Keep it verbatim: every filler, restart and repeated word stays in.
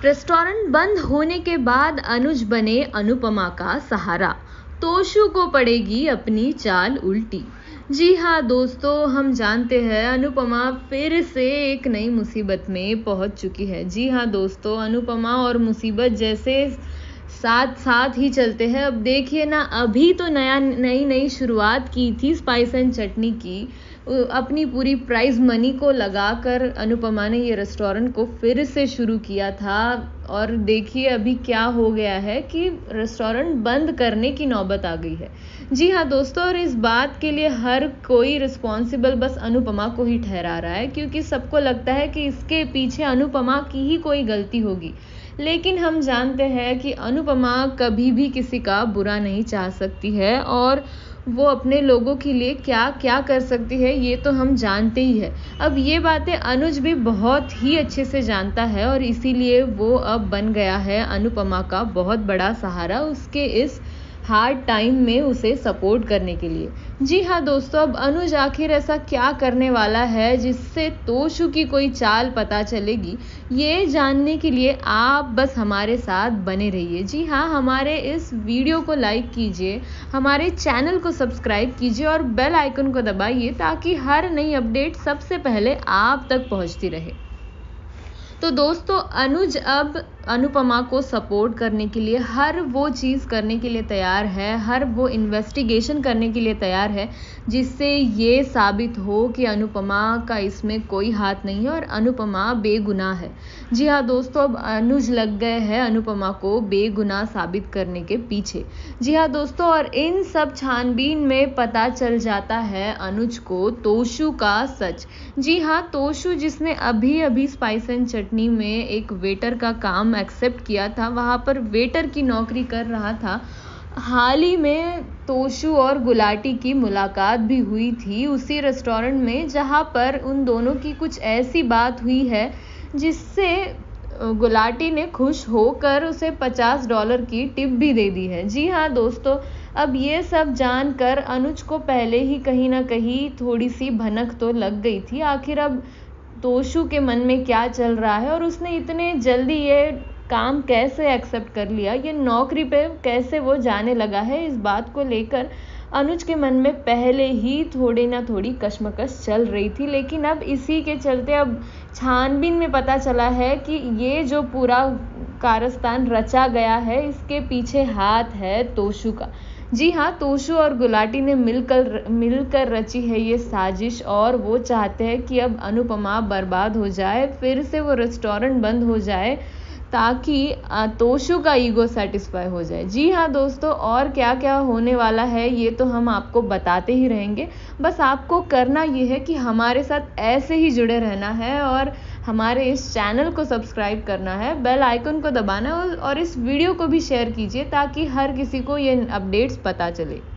Restaurant बंद होने के बाद अनुज बने अनुपमा का सहारा। तोशु को पड़ेगी अपनी चाल उल्टी। जी हाँ दोस्तों, हम जानते हैं अनुपमा फिर से एक नई मुसीबत में पहुंच चुकी है। जी हाँ दोस्तों, अनुपमा और मुसीबत जैसे साथ साथ ही चलते हैं। अब देखिए ना, अभी तो नया नई नई शुरुआत की थी स्पाइस एंड चटनी की। अपनी पूरी प्राइज मनी को लगाकर अनुपमा ने ये रेस्टोरेंट को फिर से शुरू किया था और देखिए अभी क्या हो गया है कि रेस्टोरेंट बंद करने की नौबत आ गई है। जी हाँ दोस्तों, और इस बात के लिए हर कोई रिस्पॉन्सिबल बस अनुपमा को ही ठहरा रहा है, क्योंकि सबको लगता है कि इसके पीछे अनुपमा की ही कोई गलती होगी। लेकिन हम जानते हैं कि अनुपमा कभी भी किसी का बुरा नहीं चाह सकती है और वो अपने लोगों के लिए क्या क्या कर सकती है ये तो हम जानते ही है। अब ये बातें अनुज भी बहुत ही अच्छे से जानता है और इसीलिए वो अब बन गया है अनुपमा का बहुत बड़ा सहारा उसके इस हार्ड टाइम में उसे सपोर्ट करने के लिए। जी हाँ दोस्तों, अब अनुज आखिर ऐसा क्या करने वाला है जिससे तोशु की कोई चाल पता चलेगी, ये जानने के लिए आप बस हमारे साथ बने रहिए। जी हाँ, हमारे इस वीडियो को लाइक कीजिए, हमारे चैनल को सब्सक्राइब कीजिए और बेल आइकन को दबाइए ताकि हर नई अपडेट सबसे पहले आप तक पहुंचती रहे। तो दोस्तों, अनुज अब अनुपमा को सपोर्ट करने के लिए हर वो चीज़ करने के लिए तैयार है, हर वो इन्वेस्टिगेशन करने के लिए तैयार है जिससे ये साबित हो कि अनुपमा का इसमें कोई हाथ नहीं है और अनुपमा बेगुनाह है। जी हाँ दोस्तों, अब अनुज लग गए हैं अनुपमा को बेगुनाह साबित करने के पीछे। जी हाँ दोस्तों, और इन सब छानबीन में पता चल जाता है अनुज को तोशु का सच। जी हाँ, तोशु जिसने अभी अभी स्पाइस एंड चटनी में एक वेटर का काम एक्सेप्ट किया था, वहाँ पर वेटर की नौकरी कर रहा था। हाल ही में तोशु और गुलाटी की मुलाकात भी हुई थी उसी रेस्टोरेंट में, जहाँ पर उन दोनों की कुछ ऐसी बात हुई है जिससे गुलाटी ने खुश होकर उसे पचास डॉलर की टिप भी दे दी है। जी हाँ दोस्तों, अब ये सब जानकर अनुज को पहले ही कहीं ना कहीं थोड़ी सी भनक तो लग गई थी। आखिर अब तोशु के मन में क्या चल रहा है और उसने इतने जल्दी ये काम कैसे एक्सेप्ट कर लिया, ये नौकरी पे कैसे वो जाने लगा है, इस बात को लेकर अनुज के मन में पहले ही थोड़ी ना थोड़ी कश्मकश चल रही थी। लेकिन अब इसी के चलते अब छानबीन में पता चला है कि ये जो पूरा कारस्तान रचा गया है इसके पीछे हाथ है तोशु का। जी हाँ, तोशु और गुलाटी ने मिलकर मिलकर रची है ये साजिश और वो चाहते हैं कि अब अनुपमा बर्बाद हो जाए, फिर से वो रेस्टोरेंट बंद हो जाए ताकि तोशु का ईगो सेटिस्फाई हो जाए। जी हाँ दोस्तों, और क्या क्या होने वाला है ये तो हम आपको बताते ही रहेंगे। बस आपको करना ये है कि हमारे साथ ऐसे ही जुड़े रहना है और हमारे इस चैनल को सब्सक्राइब करना है, बेल आइकन को दबाना है और इस वीडियो को भी शेयर कीजिए ताकि हर किसी को ये अपडेट्स पता चले।